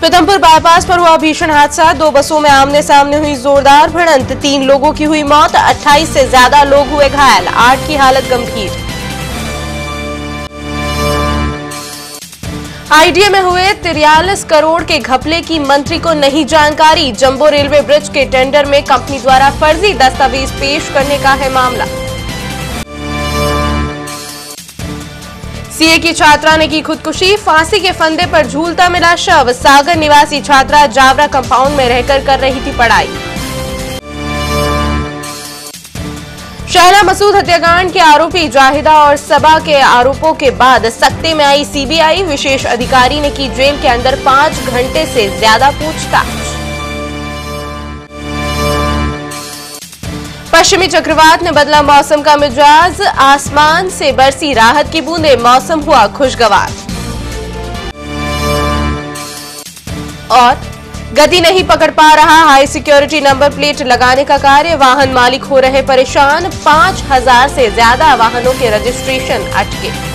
Pithampur bypass पर हुआ भीषण हादसा। 2 बसों में आमने सामने हुई जोरदार भिड़ंत। 3 लोगों की हुई मौत, 28 से ज्यादा लोग हुए घायल, 8 की हालत गंभीर। आईडीए में हुए 43 करोड़ के घपले की मंत्री को नहीं जानकारी। जंबो रेलवे ब्रिज के टेंडर में कंपनी द्वारा फर्जी दस्तावेज पेश करने का है मामला। सीए की छात्रा ने की खुदकुशी। फांसी के फंदे पर झूलता मिला शव। सागर निवासी छात्रा जावरा कंपाउंड में रहकर कर रही थी पढ़ाई। शहला मसूद हत्याकांड के आरोपी जाहिदा और सबा के आरोपों के बाद सख्ते में आई सीबीआई। विशेष अधिकारी ने की जेल के अंदर 5 घंटे से ज्यादा पूछताछ। पश्चिमी चक्रवात ने बदला मौसम का मिजाज। आसमान से बरसी राहत की बूंदें, मौसम हुआ खुशगवार। और गति नहीं पकड़ पा रहा हाई सिक्योरिटी नंबर प्लेट लगाने का कार्य। वाहन मालिक हो रहे परेशान। 5000 से ज्यादा वाहनों के रजिस्ट्रेशन अटके।